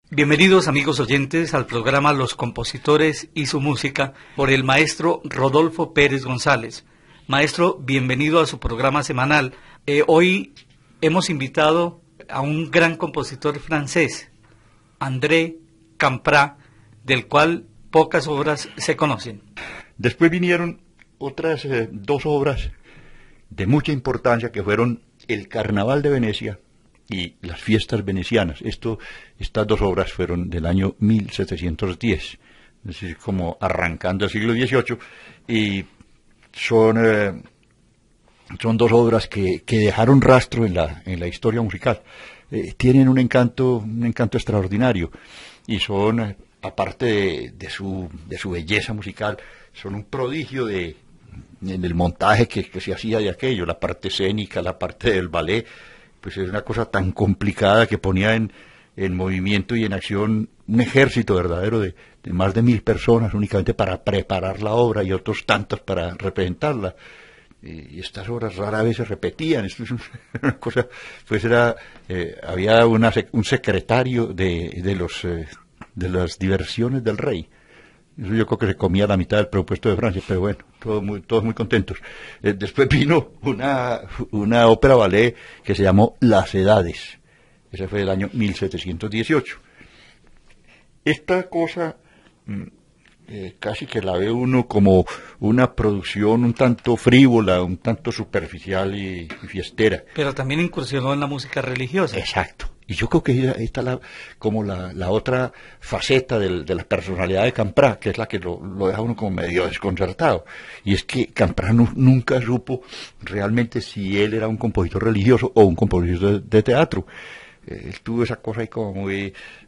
Bienvenidos amigos oyentes al programa Los Compositores y su Música por el maestro Rodolfo Pérez González. Maestro, bienvenido a su programa semanal. Hoy hemos invitado a un gran compositor francés, André Campra, del cual pocas obras se conocen. Después vinieron otras dos obras de mucha importancia que fueron el Carnaval de Venecia y las fiestas venecianas. Estas dos obras fueron del año 1710, es decir, como arrancando el siglo XVIII, y son dos obras que dejaron rastro en la historia musical. Tienen un encanto extraordinario, y son, aparte de su belleza musical, son un prodigio en el montaje que se hacía de aquello, la parte escénica, la parte del ballet. Pues es una cosa tan complicada que ponía en movimiento y en acción un ejército verdadero de más de 1000 personas únicamente para preparar la obra y otros tantos para representarla. Y estas obras rara vez se repetían. Esto es una cosa, pues había un secretario de las diversiones del rey. Eso yo creo que se comía la mitad del presupuesto de Francia, pero bueno, todos muy contentos. Después vino una ópera ballet que se llamó Las Edades. Ese fue el año 1718. Esta cosa casi que la ve uno como una producción un tanto frívola, un tanto superficial y fiestera. Pero también incursionó en la música religiosa. Exacto. Y yo creo que ahí está como la otra faceta de la personalidad de Campra, que es la que lo deja uno como medio desconcertado. Y es que Campra nunca supo realmente si él era un compositor religioso o un compositor de teatro. Él tuvo esa cosa ahí como muy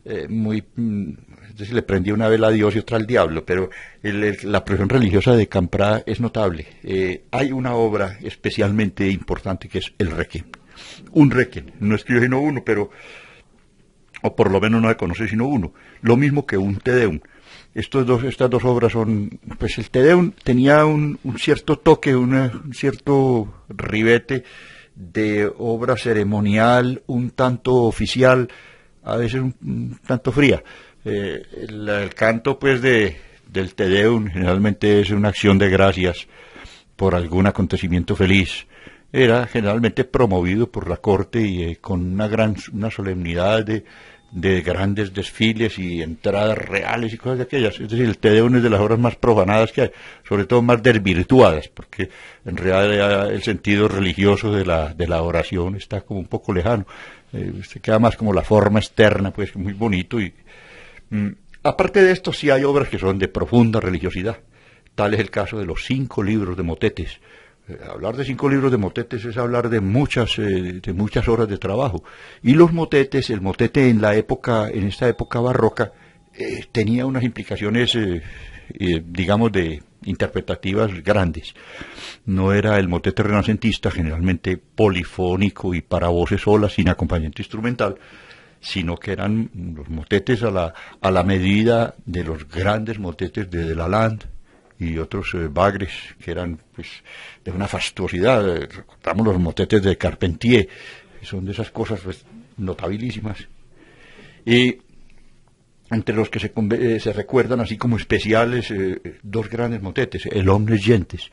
es decir, le prendía una vela a Dios y otra al diablo, pero la profesión religiosa de Campra es notable. Hay una obra especialmente importante que es el Requiem. Un Requiem, no escribió sino uno, o por lo menos no se conoce sino uno, lo mismo que un Te Deum. Estas dos obras son, pues el Te Deum tenía un cierto toque, un cierto ribete de obra ceremonial, un tanto oficial, a veces un tanto fría. El canto pues del Te Deum generalmente es una acción de gracias por algún acontecimiento feliz. Era generalmente promovido por la corte y con una solemnidad de grandes desfiles y entradas reales y cosas de aquellas. Es decir, el Te Deum es de las obras más profanadas que hay, sobre todo más desvirtuadas, porque en realidad el sentido religioso de la oración está como un poco lejano. Se queda más como la forma externa, pues muy bonito. Aparte de esto, sí hay obras que son de profunda religiosidad. Tal es el caso de los 5 libros de motetes. Hablar de 5 libros de motetes es hablar de muchas horas de trabajo. Y los motetes, el motete en esta época barroca, tenía unas implicaciones, digamos, de interpretativas grandes. No era el motete renacentista, generalmente polifónico y para voces solas, sin acompañamiento instrumental, sino que eran los motetes a la medida de los grandes motetes de Delalande y otros bagres que eran pues de una fastuosidad. Recordamos los motetes de Carpentier, que son de esas cosas pues notabilísimas. Y entre los que se recuerdan así como especiales, 2 grandes motetes, el Omnes Gentes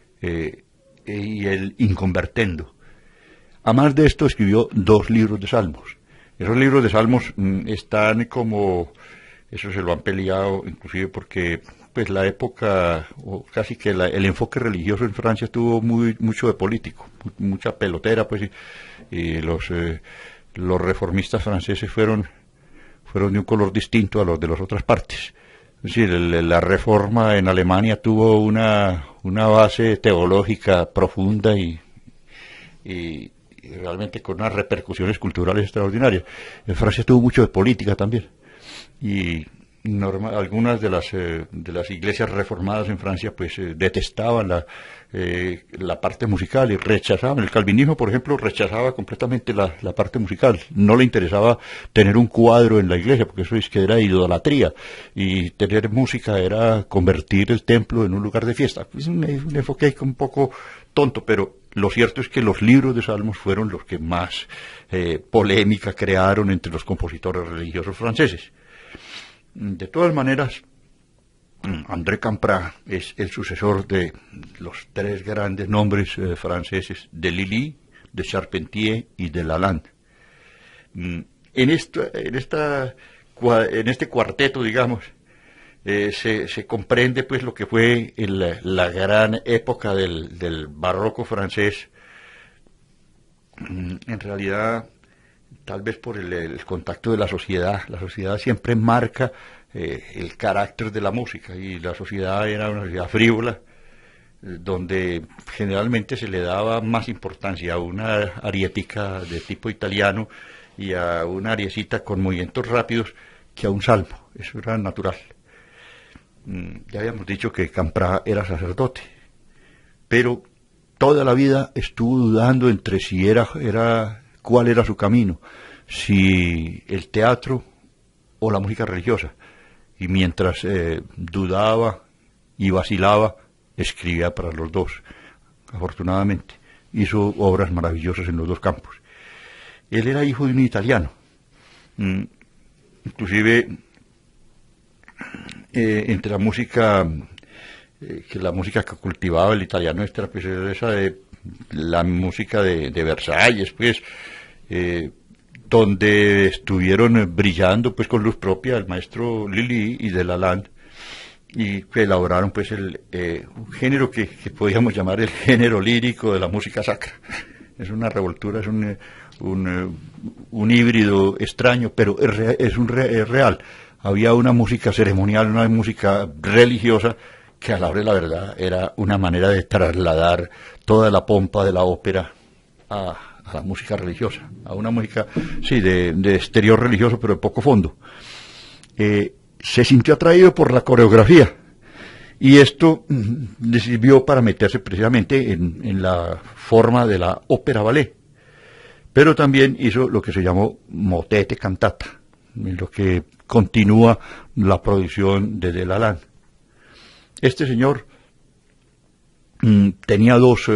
y el Inconvertendo. A más de esto escribió 2 libros de salmos. Esos libros de salmos están como, eso se lo han peleado inclusive porque pues la época, o casi que el enfoque religioso en Francia tuvo mucho de político, mucha pelotera, pues, y los reformistas franceses fueron de un color distinto a los de las otras partes. Es decir, la reforma en Alemania tuvo una base teológica profunda y realmente con unas repercusiones culturales extraordinarias. En Francia tuvo mucho de política también. Y algunas de las iglesias reformadas en Francia pues detestaban la parte musical y rechazaban. El calvinismo, por ejemplo, rechazaba completamente la parte musical. No le interesaba tener un cuadro en la iglesia, porque eso es que era idolatría, y tener música era convertir el templo en un lugar de fiesta. Es un enfoque un poco tonto, pero Lo cierto es que los libros de salmos fueron los que más polémica crearon entre los compositores religiosos franceses. De todas maneras, André Camprat es el sucesor de los tres grandes nombres franceses, de Lully, de Charpentier y de Lalande. En este cuarteto, digamos, se comprende pues lo que fue la gran época del barroco francés. En realidad, tal vez por el contacto de la sociedad siempre marca el carácter de la música, y la sociedad era una sociedad frívola, donde generalmente se le daba más importancia a una ariética de tipo italiano y a una ariecita con movimientos rápidos que a un salmo. Eso era natural. Ya habíamos dicho que Camprat era sacerdote, pero toda la vida estuvo dudando entre si cuál era su camino, si el teatro o la música religiosa. Y mientras dudaba y vacilaba, escribía para los dos. Afortunadamente, hizo obras maravillosas en los dos campos. Él era hijo de un italiano. Inclusive, entre la música que cultivaba el italiano, pues esa de la música de Versalles, pues, donde estuvieron brillando pues con luz propia el maestro Lully y de Lalande, y que elaboraron pues un género que podríamos llamar el género lírico de la música sacra. Es una revoltura, es un híbrido extraño, pero es real. Había una música ceremonial, una música religiosa, que a la hora de la verdad era una manera de trasladar toda la pompa de la ópera a la música religiosa, a una música, sí, de exterior religioso, pero de poco fondo. Se sintió atraído por la coreografía, y esto le sirvió para meterse precisamente en la forma de la ópera ballet, pero también hizo lo que se llamó motete cantata, en lo que continúa la producción de Lalande. Este señor tenía dos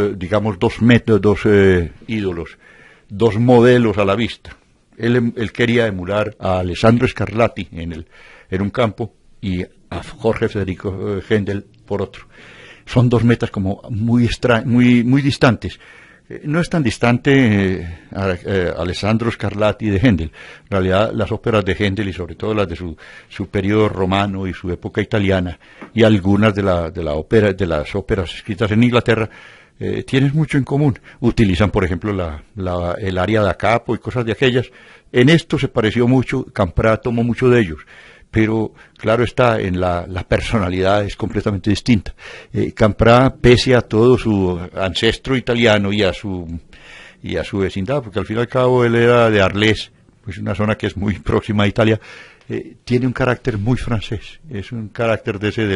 ídolos, dos modelos a la vista. Él quería emular a Alessandro Scarlatti en un campo y a Jorge Federico Händel por otro. Son dos metas como muy distantes. No es tan distante Alessandro Scarlatti de Händel. En realidad, las óperas de Händel, y sobre todo las de su periodo romano y su época italiana, y algunas de las óperas escritas en Inglaterra, tienen mucho en común. Utilizan, por ejemplo, el aria da capo y cosas de aquellas. En esto se pareció mucho. Camprat tomó mucho de ellos, pero claro está, en la personalidad es completamente distinta. Camprat, pese a todo su ancestro italiano y a su vecindad, porque al fin y al cabo él era de Arles, pues una zona que es muy próxima a Italia, tiene un carácter muy francés. Es un carácter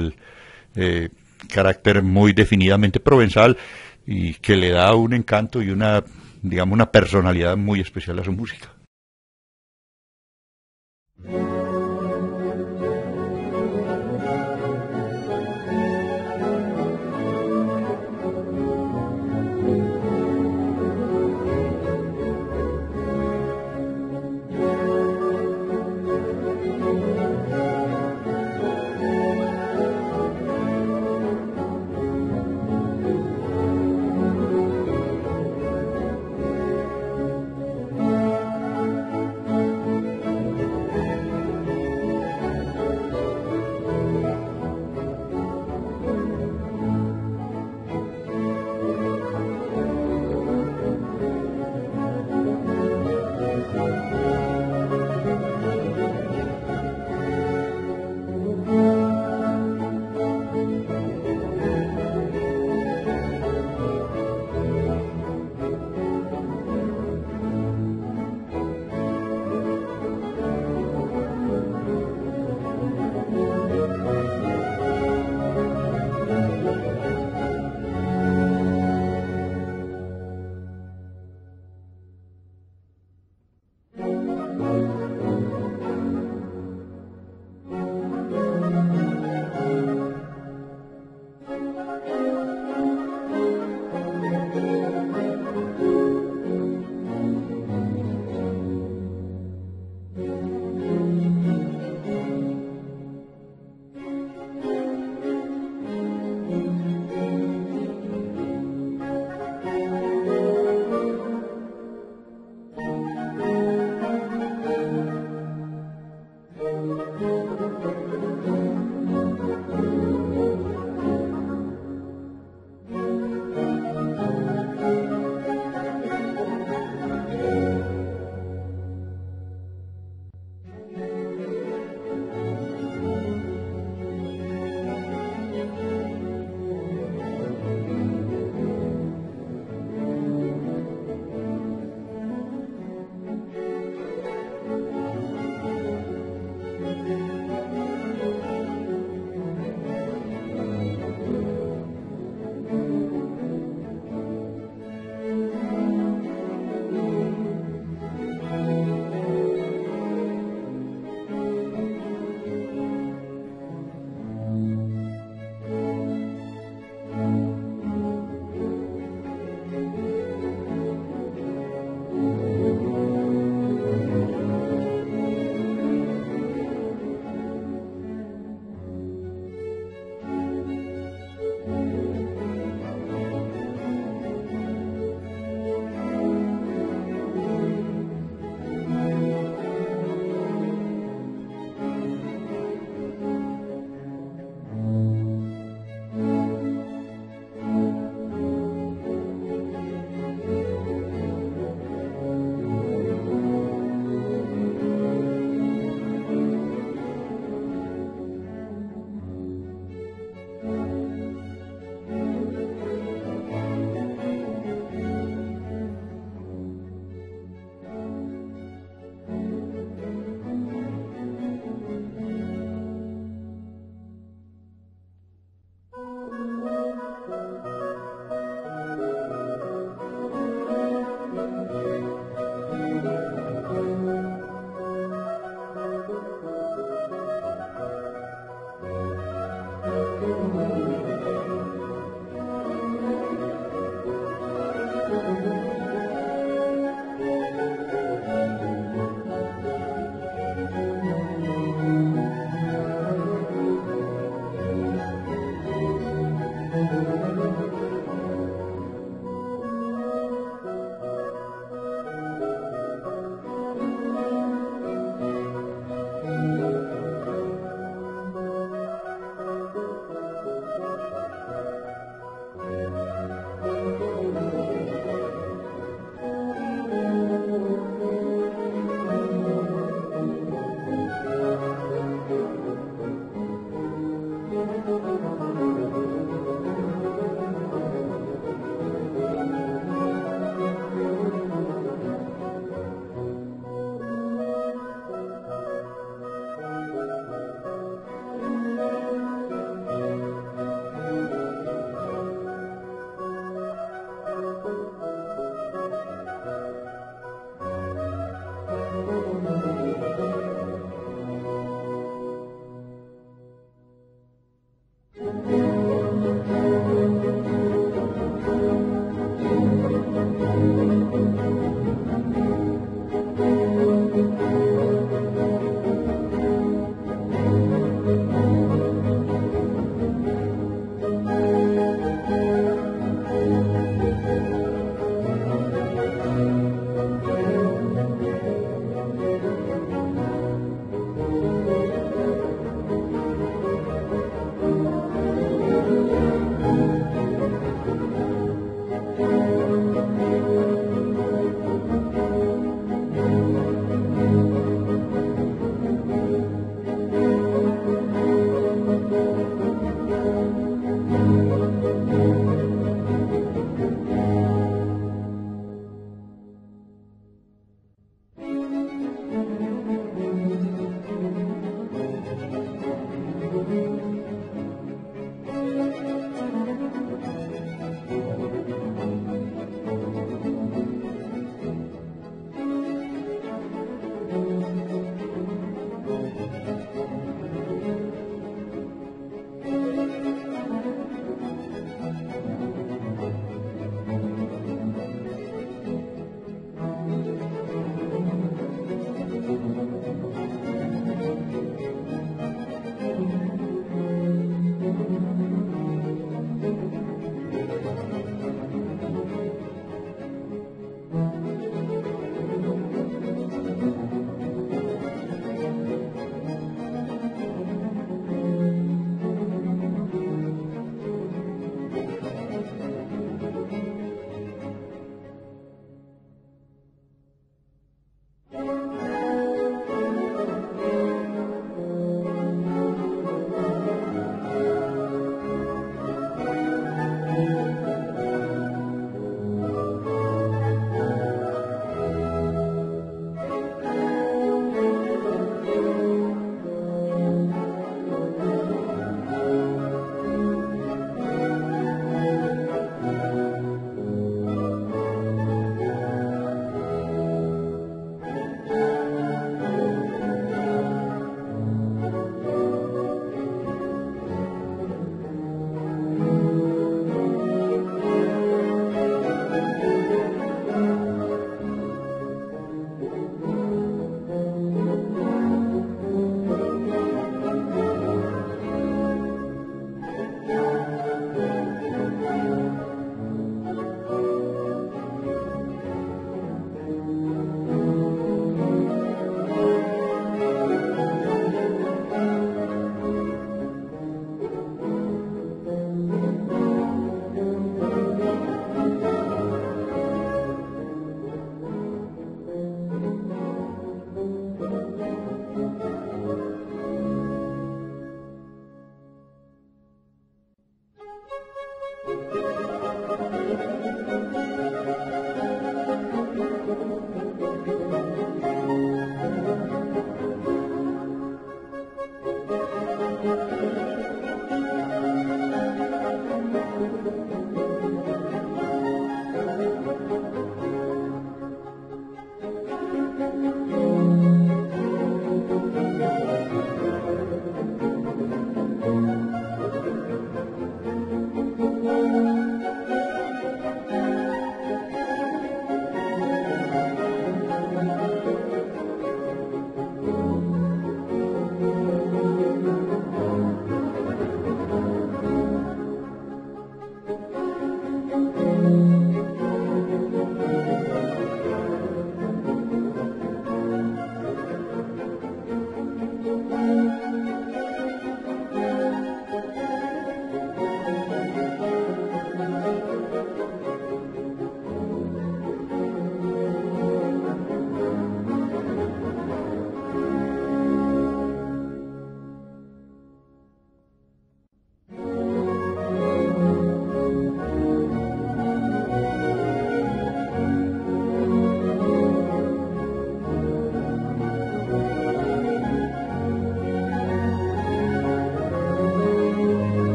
carácter muy definidamente provenzal, y que le da un encanto y una personalidad muy especial a su música.